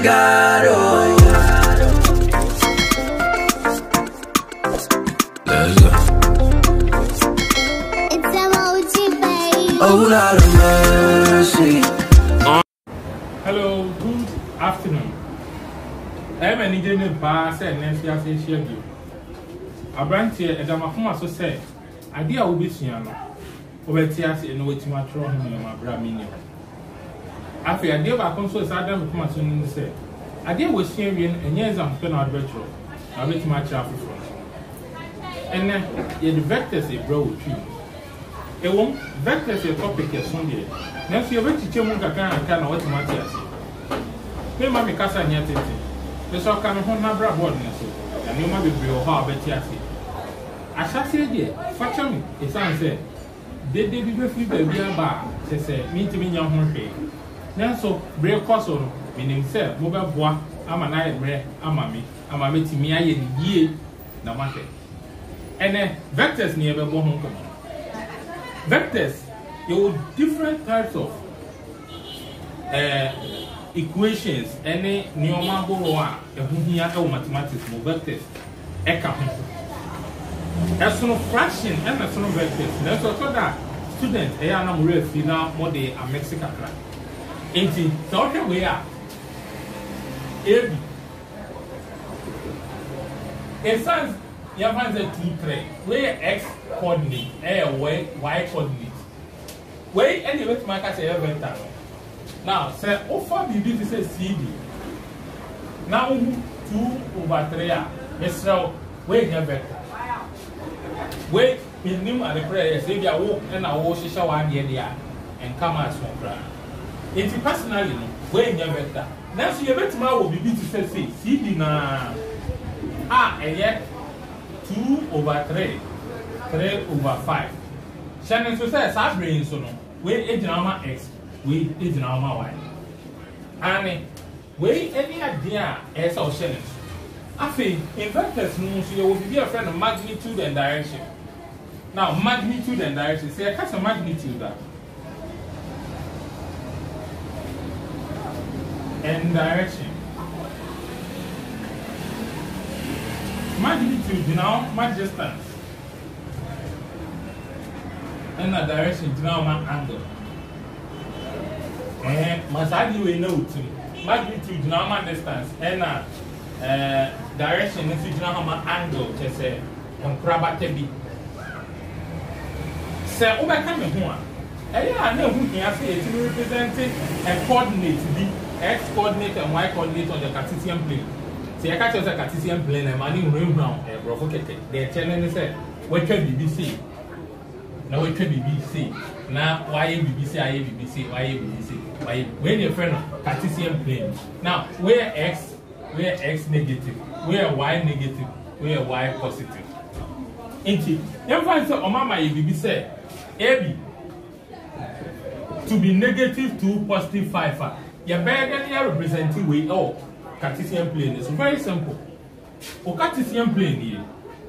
God, oh. Let's go. It's emoji, baby. Oh, Lord of mercy. Hello, good afternoon. I'm an Indian bar, said Nancy as a share you. A branch here at Damakuma so said, idea will be Siano. Over tears in which my throne in my bramino. After I gave a console, Adam Kumasun said, I did was sharing and yes, I'm spending out virtual. I wait my traffic front. And then the vectors a bro with you. A won't vectors a topic as Sunday. Now, if you're ready to tell me, I can't what my tears. May Mammy Casa and yet, the shall come home, Nabra boardness, and you might be real hard, but yes. I shall say, dear, fetch me, his son said. They did be with you, baby, bar, said, meet me young hungry. Now, so, brave cosso, meaning, sir, mobile bois, I'm an eye bread, I'm a meeting me, I ye, no matter. And then, vectors near the home. Vectors, you have different types of equations, any normal a here or mathematics, vectors, as soon fraction and as soon vectors. That's also that students, I am real final more than a Mexican crack. Ain't so here we are. AB. In science, you have 2-3. Where x coordinate, y coordinate. Where any way to make us a vector. Now, say, offer BB to say CD. Now, 2/3. Mr. Where here vector. Wait, his name at the prayer, say, I walk and I wash a one year and come out from prayer. It's personally, where in your vector. Now, so you bet my will be to say, CD na and yet 2/3, 3/5. Shannon so says, I bring so no, wait, age normal x, wait, age normal y. And wait, any idea as our Shannon. I think in vectors, you will be a friend of magnitude and direction. Now, magnitude and direction, say, I cast a magnitude that. And direction. Magnitude, you know, my distance. And the direction, you know, my angle. And my side, you know, too. Magnitude, you know, my distance. And direction, if you know, my angle, just say, on Krabatabi. Say, oh, I can't be one. I know who can say it representing a coordinate B. X coordinate and Y coordinate on the Cartesian plane. See, I catch us a Cartesian plane and money room now, a provocative. They're telling us, what can BBC? Now, what can BBC? Now, why BBC, I BBC, why BBC? Why, when your friend of Cartesian plane. Now, where X negative, where Y negative, where Y positive. Ain't it? Everyone said, oh, Mama, BBC, AB to be negative 2, positive 5. Your bag and representing way oh Cartesian plane is very simple. O Cartesian plane here.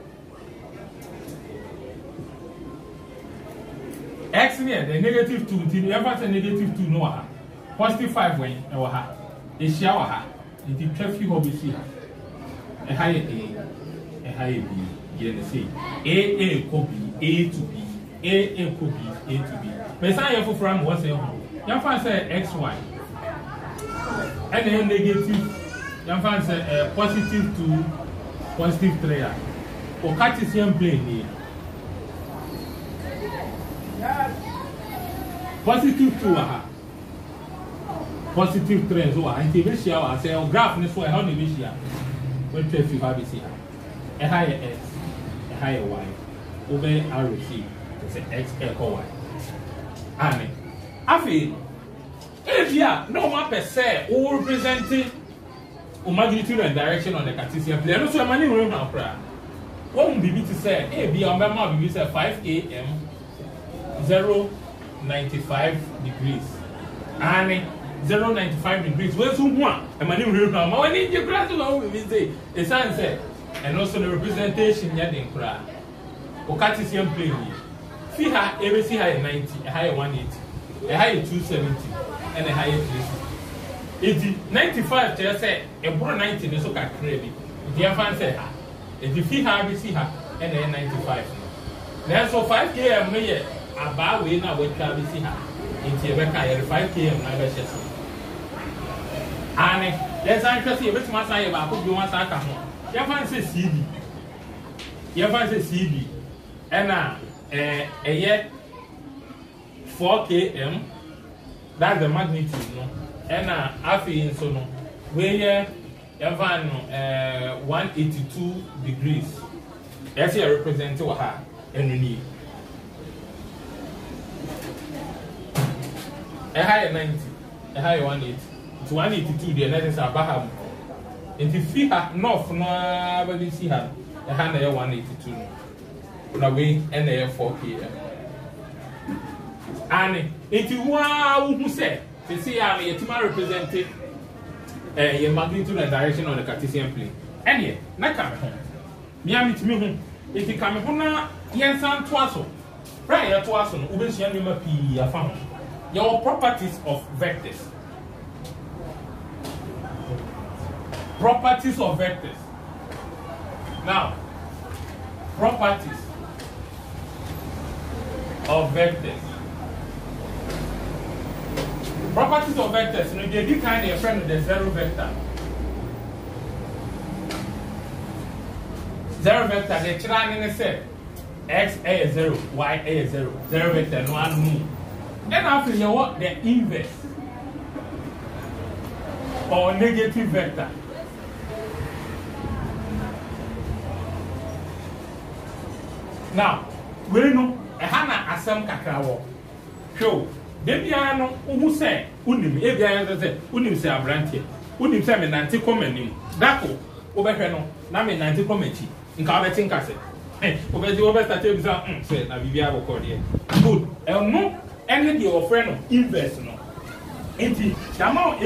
X near the negative 2 until you ever say negative 2 no positive 5 when or ha. A shower ha. It is traffic hobby see. A higher A, a higher B. You see. A could be A to B. A could be A to B. But say you from what's say you find say XY. And then negative, you find say positive 2, positive 3. Or Cartesian plane here. Positive 2 positive 3 so and if you I say graph this way how do we see when 12 have see a higher x a higher y over arrow c to say x equal y. Amen. Afi if you no more per se or representing magnitude and direction on the Cartesian plane. No so money room now cry. What be to say a be on my be say 5 am 0.95 degrees. And 0.95 degrees. Where's one? And my name now. When you graduate, we say a sign said, and also the representation yet cry. Or Cartesian plane. See her every see high 90, a higher 180, a higher 270, and a higher 360. Eti 95 kyerɛ sɛ ɛboro 90 ne so kakra bi. Eti yɛmfa sɛ ha. Eti fi ha bi si ha ɛna ɛyɛ 95 no. Nanso 5 km no yɛ abaa wei na wɔatwa bi si ha. Eti yɛbɛka yɛde 5 km na ɛbɛhyɛ so. Ane yɛsan hwɛ sɛ yɛbɛtumi asan yɛ baako bi wɔn asan aka ho. Yɛmfa sɛ CD. Yɛmfa sɛ CD ɛna ɛyɛ 4 km. That's the magnitude, no. And after so no, where you find 182 degrees. That's here represent what ha and you need. A higher 90, a higher 180. It's 182 there, that is a baham. And if you have north, no, but you see her, a hand 182. No way, and there 4 km. And if you want who said, they say I'm a team representing your magnitude and direction on the Cartesian plane. And yet, not coming home. Miami to me, if you come home, yes, and twasso. Prior to us on Ubensian P. found your properties of vectors. Properties of vectors. Now, properties of vectors. Properties of vectors, you know, they kind of friend with the zero vector. Zero vector, they try and say x a is 0, y a is 0, zero vector, no one move. Then after you want the inverse or negative vector. Now, we know a hana asem kakrawo. Show. Debiano, who say, Unim, Ebian, Unim say, Abrantia, Unim say, me nanti commenting. Dako, Oberheno, Nami nanti commenting. In Carveting Cassette. Eh, over the overstated, said, I be able to call here. Good. And no, any your friend, invest no. Ain't it? Damon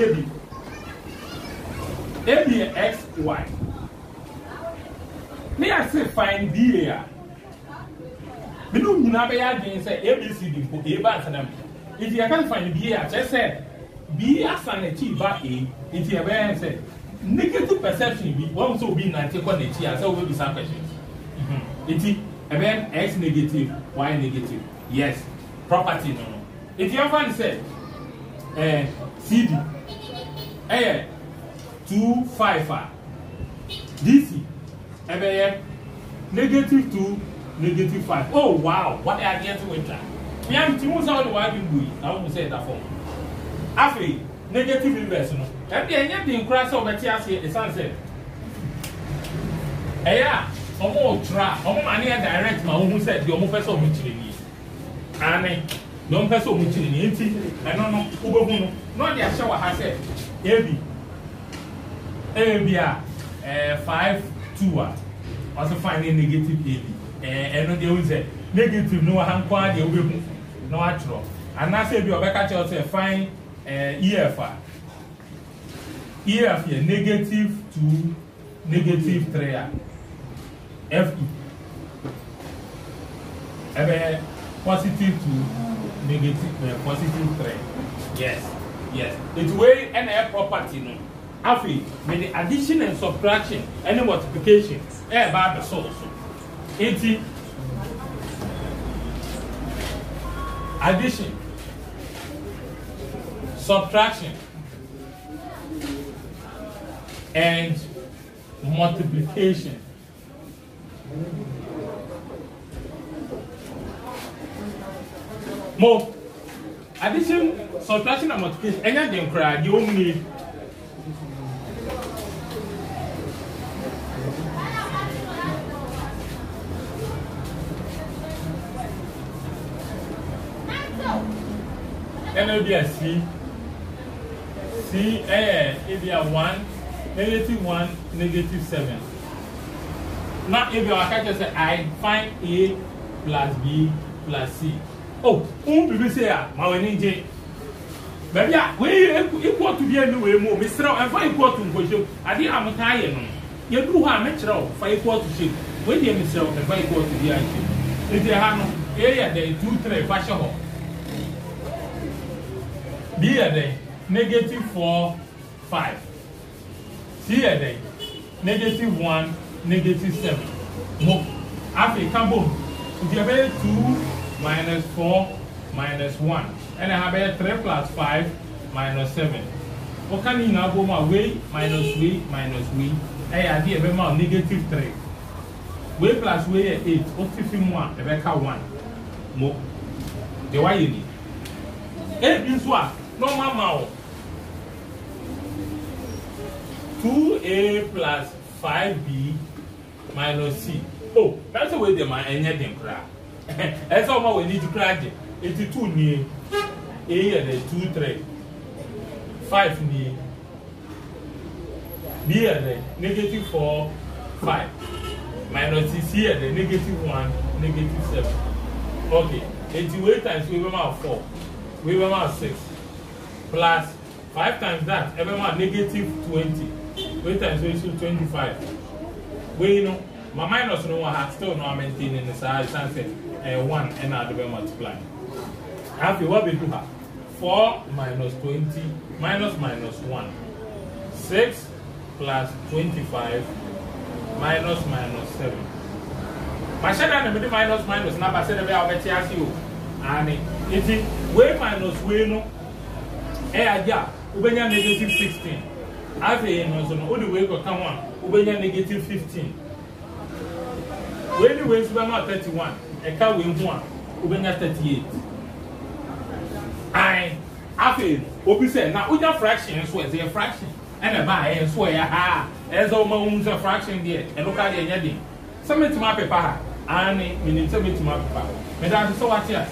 AB X, Y. May I say, find B here. We don't have a say ABCD for A bad for them. If you can't find B, I just said B as an achieve A. If you have said negative perception, be also be 90 quantity as will be some questions. It is X negative, Y negative. Yes, property no. If you have said CD, 255, DC, negative 2, negative 5. Oh wow, what are you doing that? We have two out of what you do. I won't say that for. After negative inverse, no. And then you think cross over TRC is sunset. Yeah, almost try, almost money direct. My own said the almost person which you need. And no person which you need. I don't know who no, the shower has said. AB 5 2 also finding negative AB. And they will say negative no hand quad, they will be no actual. And I say, you're back at yourself, find EFR. EF here, negative 2, negative 3. FE. Positive 2, negative, positive 3. Yes, yes. It's way and a property. No. After with the addition and subtraction, any multiplication, about the source. 80 addition, subtraction, and multiplication. More addition, subtraction, and multiplication. Any of them you only C, if you are 1, negative 1, negative 7. Now, if you are catching, say, I find A plus B plus C. Oh, people say, my winning. But yeah, we equal to be anyway more. Mr. and 5 equal to question. I think I'm tired. You do have natural 5 equal to shape. When you Mr. and 5 equal to the idea. If you have no area, they 2, 3 fashion. B a day, negative 4, 5. See here, negative 1, negative 7. Mo, after come boom. You have 2 minus 4 minus 1. And I have 3 plus 5 minus 7. What can you now go my way minus way minus way? I have negative 3. Way plus way 8. What's 1? The back 1. Mo. The why you need. 8 is what? No mama. 2a plus 5b minus c. Oh, that's the way they might end them cry. That's all we need to cry. 82 near a and 2 3. 5 near b and negative 4 5 minus c and negative 1 negative 7. Okay, 88 times we will have 4. We will have 6 plus 5 times that every month negative 20. 8 times 25. We you know my minus no one has still no maintaining the size and 1 and now the multiply. After what we do have 4 minus 20 minus 1. 6 plus 25 minus 7. My shadow and minus number said about better you. And it way minus way no. Yeah, ubenya negative 16. After no so no the way go come on. Ubenya negative 15. When the way super 31. E ka we ho ubenya 38. I after obi say na uja fraction so is a fraction. And a buy so ya ha. As o ma unza fraction there. E no ka dey nya dey. Some to my paper and me need to my paper. Me da so what here.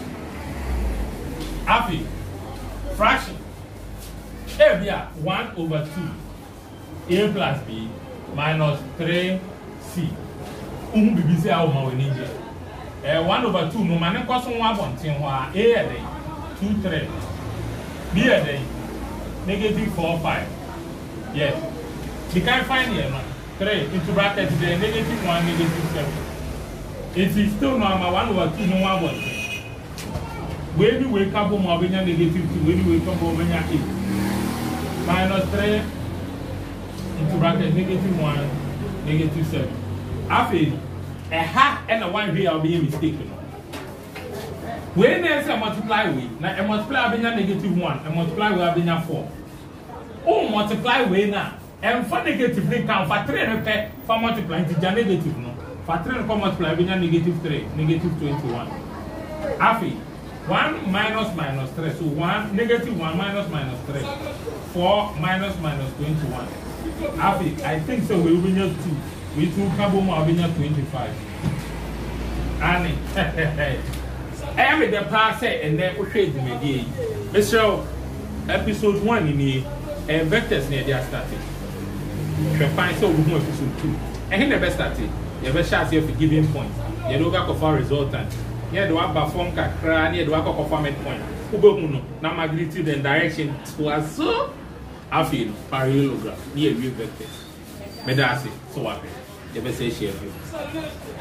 After fraction. Here 1 over 2 a plus b minus 3c. Bibi say how ma we need 1 over 2 no man ko so one abonten ho a a 2 3 b a negative 4 5. Yes. You can find here no 3 into bracket there negative 1 negative 7. It is still normal 1 over 2 no one abonten. When you wake up, negative 2. When you wake up, 8. Minus 3 into bracket negative 1, negative 7. After a half and a 1 here, I'll be mistaken. When there's a multiply with, now a multiply with negative 1, a multiply with 4. Oh, multiply with now. And for negative, they count for 3 repair for multiplying to negative. No, for 3 multiply with negative 3, negative 21. After 1 minus 3, so 1 negative 1 minus 3, 4 minus 21. I think so. We will be 2. We 2 carbon will be 25. And I am the past and then we trade the media. Mr. Episode 1 in the vectors near their starting. You find so we episode 2. And the best started. You have a chance here for giving points. You don't go for resultant. Yeah, the one perform kakra, near the one performance point. Ugo na magnitude and direction was so. I feel parallelogram near real vectors. Medasi, so what? You better say share.